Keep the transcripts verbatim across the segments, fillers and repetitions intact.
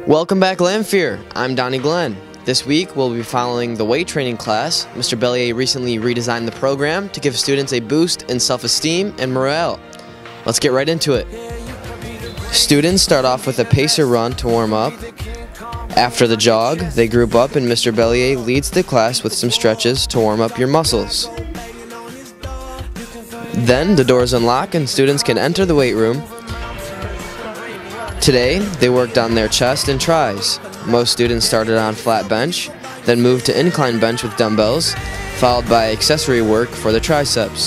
Welcome back, Lanphier. I'm Donnie Glenn. This week we'll be following the weight training class. Mister Belyea recently redesigned the program to give students a boost in self-esteem and morale. Let's get right into it. Students start off with a pacer run to warm up. After the jog, they group up and Mister Belyea leads the class with some stretches to warm up your muscles. Then the doors unlock and students can enter the weight room. Today, they worked on their chest and tris. Most students started on flat bench, then moved to incline bench with dumbbells, followed by accessory work for the triceps.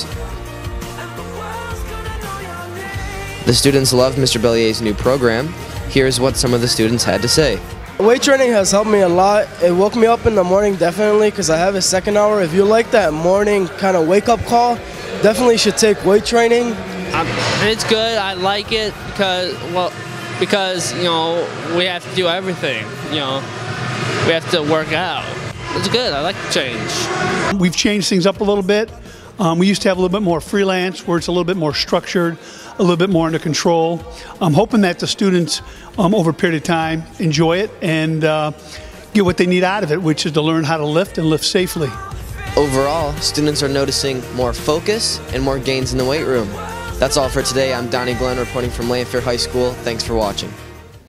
The students loved Mister Belyea's new program. Here's what some of the students had to say. Weight training has helped me a lot. It woke me up in the morning definitely because I have a second hour. If you like that morning kind of wake-up call, definitely should take weight training. Um, it's good. I like it because, well, because, you know, we have to do everything, you know, we have to work out. It's good. I like the change. We've changed things up a little bit. Um, we used to have a little bit more freelance where it's a little bit more structured, a little bit more under control. I'm hoping that the students um, over a period of time enjoy it and uh, get what they need out of it, which is to learn how to lift and lift safely. Overall, students are noticing more focus and more gains in the weight room. That's all for today. I'm Donnie Glenn reporting from Lanphier High School. Thanks for watching.